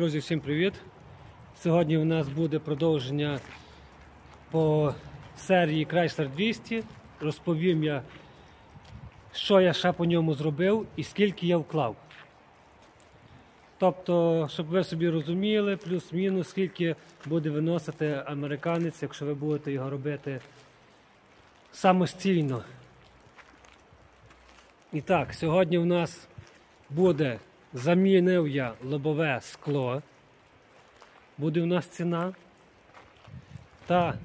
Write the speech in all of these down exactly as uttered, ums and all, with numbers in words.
Друзі, всім привіт! Сьогодні у нас буде продовження по серії Chrysler двісті. Розповім я, що я ще по ньому зробив і скільки я вклав. Тобто, щоб ви собі розуміли, плюс-мінус, скільки буде виносити американець, якщо ви будете його робити самостійно. І так, сьогодні у нас буде, замінив я лобове скло, буде у нас ціна, та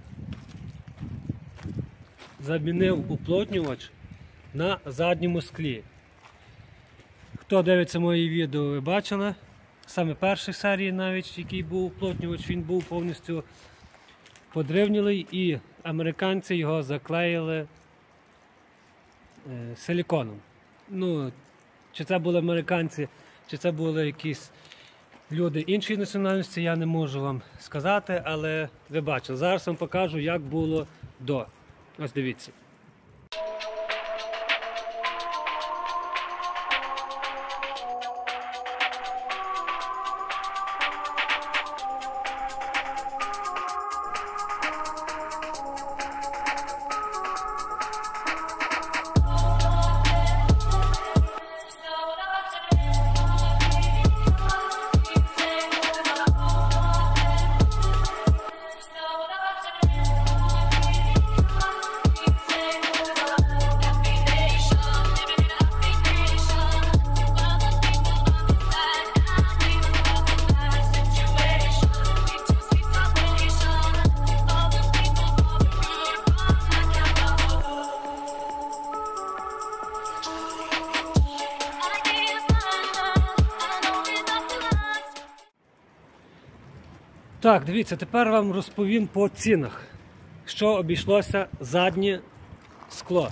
замінив уплотнювач на задньому склі. Хто дивиться мої відео, ви бачили, саме першій серії навіть, який був уплотнювач, він був повністю подрівнілий і американці його заклеїли е, силіконом. Ну, чи це були американці, чи це були якісь люди іншої національності, я не можу вам сказати, але ви бачили. Зараз вам покажу, як було до. Ось дивіться. Так, дивіться, тепер вам розповім по цінах, що обійшлося заднє скло.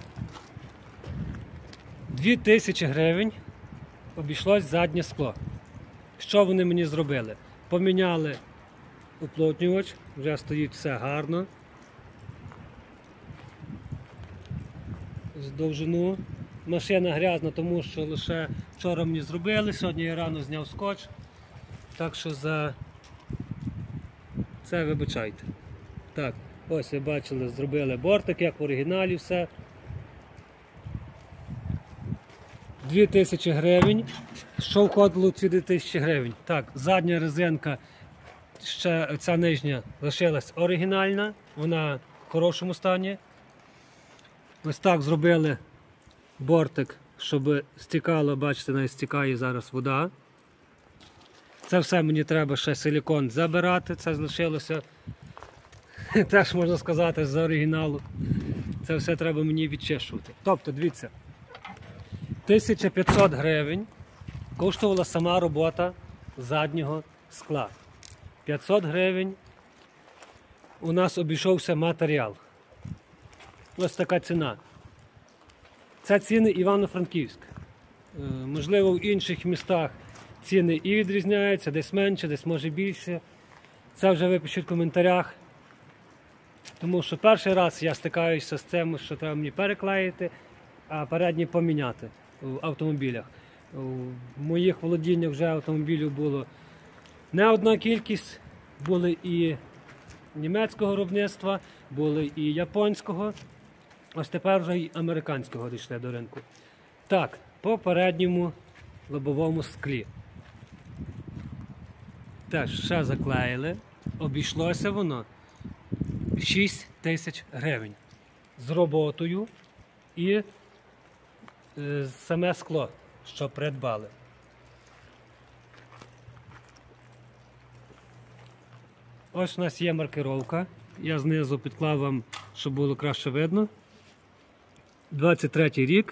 дві тисячі гривень обійшлось заднє скло. Що вони мені зробили? Поміняли уплотнювач, вже стоїть все гарно. З довжину. Машина грязна, тому що лише вчора мені зробили, сьогодні я рано зняв скотч. Так що за це вибачайте. Так, ось ви бачили, зробили бортик, як в оригіналі все. дві тисячі гривень. Що входило в ці дві тисячі гривень? Так, задня резинка, ще ця нижня лишилась оригінальна, вона в хорошому стані. Ось так зробили бортик, щоб стікало, бачите, навіть стікає зараз вода. Це все мені треба ще силікон забирати, це залишилося, теж можна сказати, з оригіналу. Це все треба мені відчищувати. Тобто, дивіться, тисяча п'ятсот гривень коштувала сама робота заднього скла. п'ятсот гривень у нас обійшовся матеріал. Ось така ціна. Це ціни Івано-Франківськ. Можливо, в інших містах ціни і відрізняються, десь менше, десь може більше. Це вже ви пишіть в коментарях. Тому що перший раз я стикаюся з цим, що треба мені переклеїти, а передні поміняти в автомобілях. В моїх володіннях вже автомобілів було не одна кількість. Були і німецького виробництва, були і японського. Ось тепер вже і американського дійшли до ринку. Так, по передньому лобовому склі. Теж ще заклеїли, обійшлося воно шість тисяч гривень з роботою і е, саме скло, що придбали. Ось у нас є маркировка, я знизу підклав вам, щоб було краще видно. двадцять третій рік.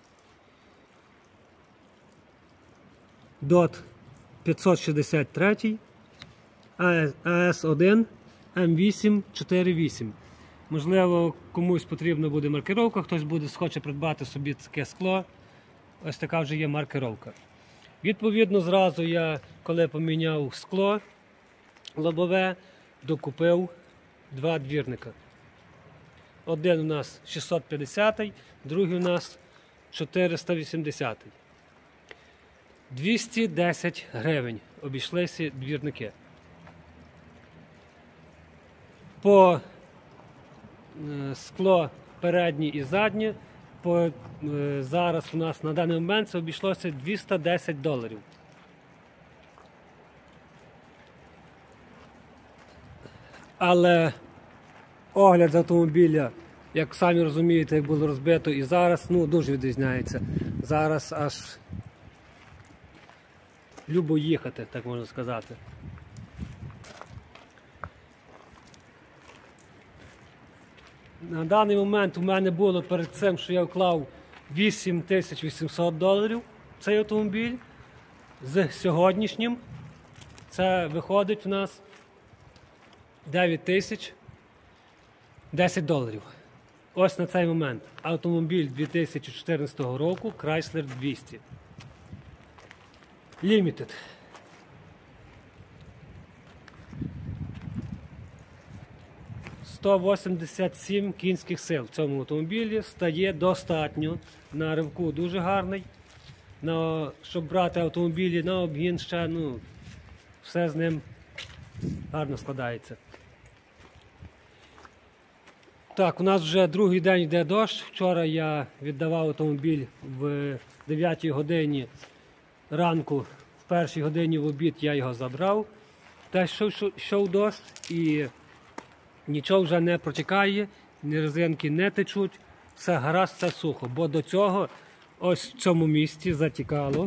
Дот п'ятсот шістдесят три, А С один М вісім чотири вісім. Можливо, комусь потрібна буде маркировка, хтось буде схоче придбати собі таке скло. Ось така вже є маркировка. Відповідно, зразу я, коли поміняв скло лобове, докупив два двірника. Один у нас шістсот п'ятдесят, другий у нас чотириста вісімдесят. двісті десять гривень обійшлися двірники. По е, скло переднє і заднє, по, е, зараз у нас на даний момент це обійшлося двісті десять доларів. Але огляд з автомобіля, як самі розумієте, як було розбито і зараз, ну, дуже відрізняється. Зараз аж любо їхати, так можна сказати. На даний момент у мене було перед цим, що я вклав вісім тисяч вісімсот доларів в цей автомобіль. З сьогоднішнім це виходить у нас дев'ять тисяч десять доларів. Ось на цей момент. Автомобіль дві тисячі чотирнадцятого року Chrysler двісті. Limited. сто вісімдесят сім кінських сил в цьому автомобілі стає достатньо. На ривку дуже гарний. На, щоб брати автомобілі на обгін ще, ну, все з ним гарно складається. Так, у нас вже другий день йде дощ. Вчора я віддавав автомобіль в дев'ятій годині ранку, в першій годині в обід я його забрав. Та йшов, йшов дощ і нічого вже не протікає, ні резинки не течуть, все гаразд, все сухо. Бо до цього ось в цьому місці затікало.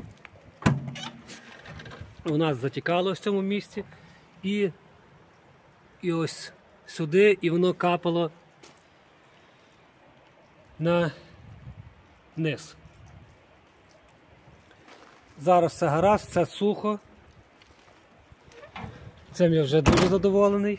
У нас затікало в цьому місці і, і ось сюди, і воно капало на низ. Зараз все гаразд, все сухо. Цим я вже дуже задоволений.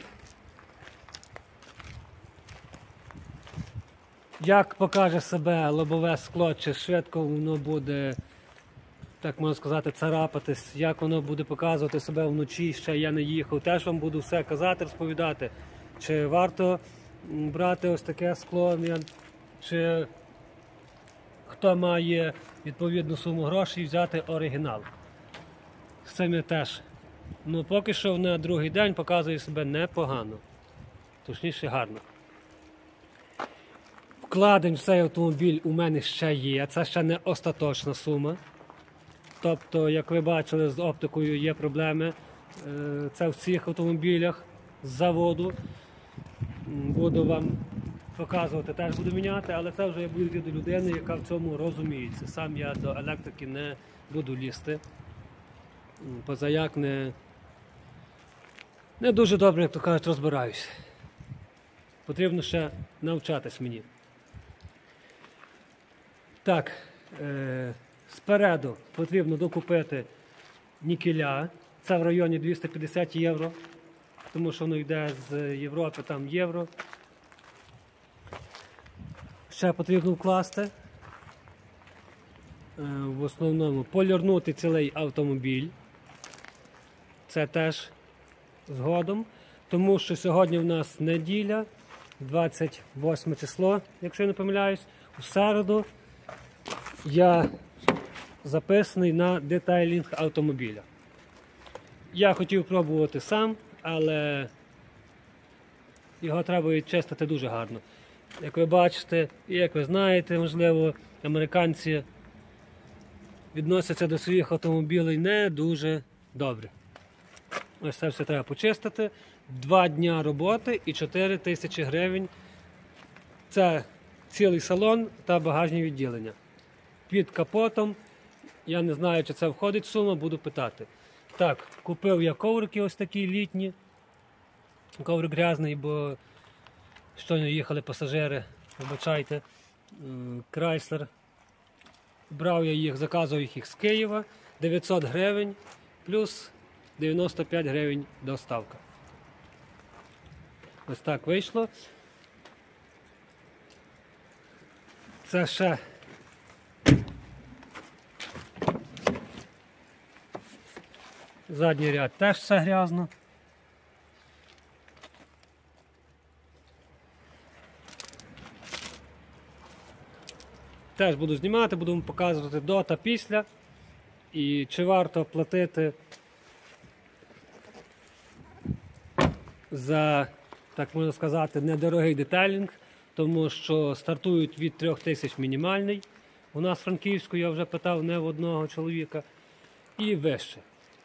Як покаже себе лобове скло, чи швидко воно буде, так можна сказати, царапатись, як воно буде показувати себе вночі, ще я не їхав, теж вам буду все казати, розповідати, чи варто брати ось таке скло, чи хто має відповідну суму грошей взяти оригінал. З цим я теж. Ну, поки що на другий день показує себе непогано, точніше гарно. Вкладень в цей автомобіль у мене ще є, це ще не остаточна сума. Тобто, як ви бачили, з оптикою є проблеми. Це в цих автомобілях з заводу. Буду вам показувати, теж буду міняти, але це вже я буду від людини, яка в цьому розуміється. Сам я до електрики не буду лізти. Позаяк не, не дуже добре, як то кажуть, розбираюсь. Потрібно ще навчатись мені. Так, е, спереду потрібно докупити нікеля. Це в районі двісті п'ятдесят євро, тому що воно йде з Європи, там євро. Ще потрібно вкласти. Е, в основному полірнути цілий автомобіль. Це теж згодом, тому що сьогодні в нас неділя, двадцять восьме число, якщо я не помиляюсь. У середу я записаний на детайлінг автомобіля. Я хотів пробувати сам, але його треба відчистити дуже гарно. Як ви бачите, і як ви знаєте, можливо, американці відносяться до своїх автомобілів не дуже добре. Ось це все треба почистити. Два дня роботи і чотири тисячі гривень. Це цілий салон та багажні відділення. Під капотом, я не знаю, чи це входить сума, буду питати. Так, купив я коврики ось такі літні. Коврик грязний, бо щойно їхали пасажири, вибачайте. Chrysler. Брав я їх, заказував їх з Києва. дев'ятсот гривень плюс дев'яносто п'ять гривень доставка. Ось так вийшло. Це ще задній ряд теж все грязно. Теж буду знімати, буду вам показувати до та після. І чи варто платити за, так можна сказати, недорогий детайлінг, тому що стартують від трьох тисяч мінімальний. У нас в Франківську, я вже питав не в одного чоловіка, і вище.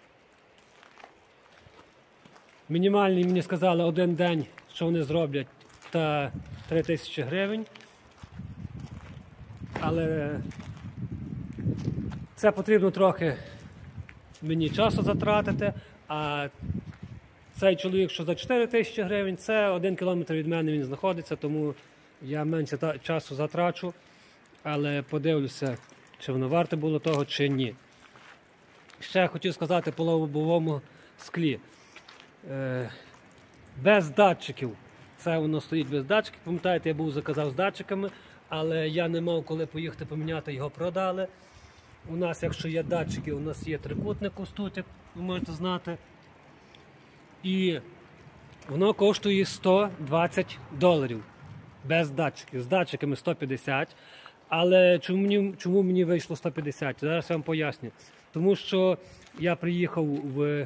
Мінімальний, мені сказали, один день, що вони зроблять, та три тисячі гривень. Але це потрібно трохи мені часу затратити, а цей чоловік, що за чотири тисячі гривень, це один кілометр від мене він знаходиться, тому я менше часу затрачу, але подивлюся, чи воно варте було того, чи ні. Ще хотів сказати по лобовому склі. Без датчиків. Це воно стоїть без датчиків. Пам'ятаєте, я був заказав з датчиками, але я не мав коли поїхати поміняти, його продали. У нас, якщо є датчики, у нас є трикутник ось тут, як ви можете знати. І воно коштує сто двадцять доларів без датчиків. З датчиками сто п'ятдесят. Але чому мені, чому мені вийшло сто п'ятдесят? Зараз я вам поясню. Тому що я приїхав в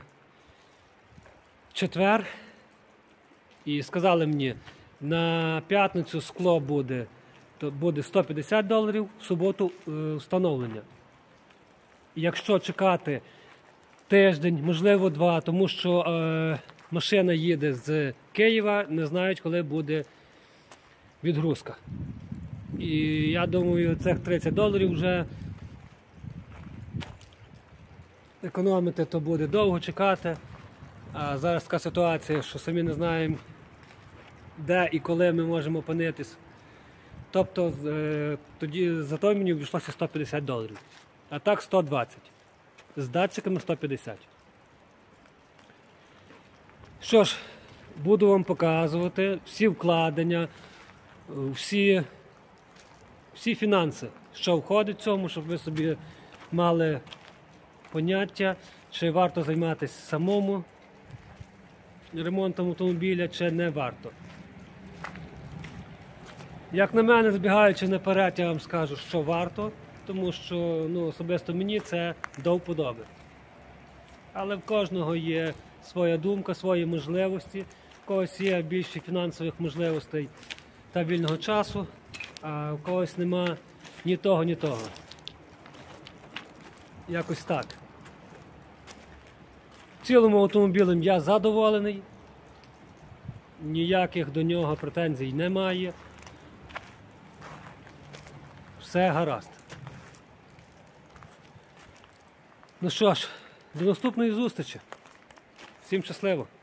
четвер і сказали мені, на п'ятницю скло буде, то буде сто п'ятдесят доларів, в суботу е, встановлення. Якщо чекати тиждень, можливо два, тому що е, машина їде з Києва, не знають, коли буде відгрузка. І я думаю, цих тридцять доларів вже економити, то буде довго чекати. А зараз така ситуація, що самі не знаємо, де і коли ми можемо опинитись. Тобто е, тоді за то мені обійшлося сто п'ятдесят доларів. А так сто двадцять. З датчиками сто п'ятдесят. Що ж, буду вам показувати всі вкладення, всі, всі фінанси, що входить в цьому, щоб ви собі мали поняття, чи варто займатися самому ремонтом автомобіля, чи не варто. Як на мене, збігаючи наперед, я вам скажу, що варто, тому що ну, особисто мені це до вподоби. Але в кожного є своя думка, свої можливості, в когось є більше фінансових можливостей та вільного часу, а в когось нема ні того, ні того. Якось так. В цілому автомобілем я задоволений, ніяких до нього претензій немає. Все гаразд. Ну що ж, до наступної зустрічі. Всім щасливо!